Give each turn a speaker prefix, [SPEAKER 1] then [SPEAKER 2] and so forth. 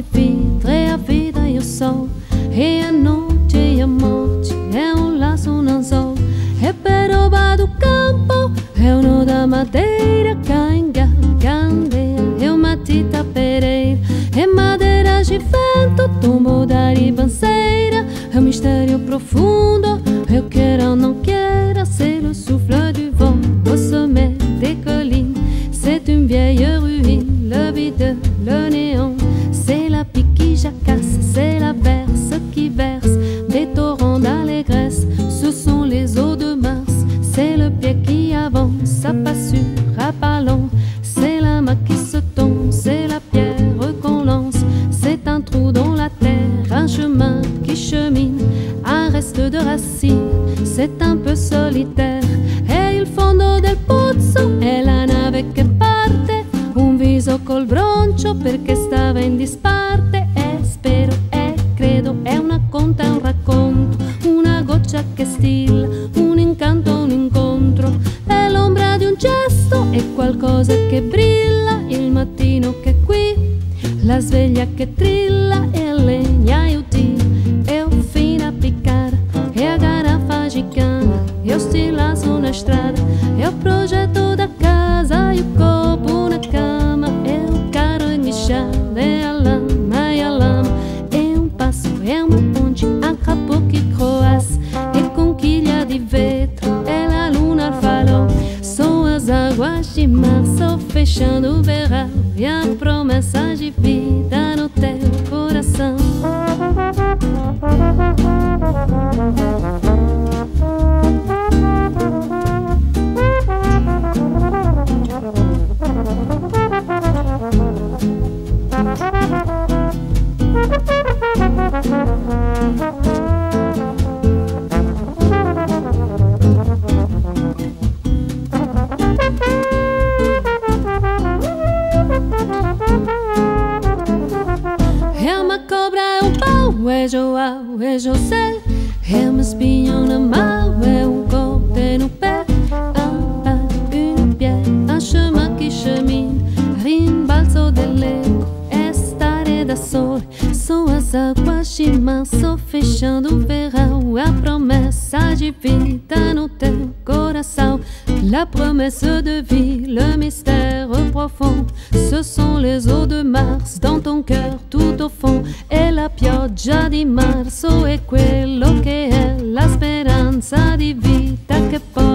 [SPEAKER 1] de vidro e a vida e o sol, e a noite e a morte é um laço, um anzol, é peroba do campo, é o nó da madeira, cainga, candeia, é uma tita pereira, é madeira de vento, tombo da ribanceira, é um mistério profundo, eu quero ou não quero, c'est le souffle du vent au sommet des collines, c'est une vieille ruine, le vide, le néant, c'est la pique qui jacasse, c'est la berce qui verse des torrents d'allégresse, ce sont les eaux de Mars, c'est le pied qui avance, ça passe sur à pas long, c'est la main qui se tombe, c'est la pierre qu'on lance, c'est un trou dans la terre, un chemin qui chemine, un reste de racines, c'est un peu solitaire, e il fondo del pozzo è la nave che parte, un viso col broncio perché stava in disparte, e spero e credo, è una conta, è un racconto, una goccia che stilla, un incanto, un incontro, è l'ombra di un gesto, è qualcosa che brilla, il mattino che è qui, la sveglia che trilla e il legnaio tira, eu fino a piccare e a garrafa gigante, eu stilaço na estrada, é o projeto da casa e o copo na cama, é o carro enguichado, é a lama, é um passo, é uma ponte, un crapaud que croasse, e conquilha de vetro, é a luna al farol, são as águas de março fechando o verão, e a promessa de vida no teu coração. É uma cobra, é um pau, é João, é José, é uma espinha na mão, é um côté no pé, un pas, une pierre, un chemin qui chemine, rimbalzo dell'eco, estare da sole, são as águas de março fechando o verão, a promessa de vida no teu coração, la promesse de vie, le mystère profond, ce sont les eaux de Mars dans ton cœur tout au fond, e la pioggia di marzo è quello che è la speranza di vita che poi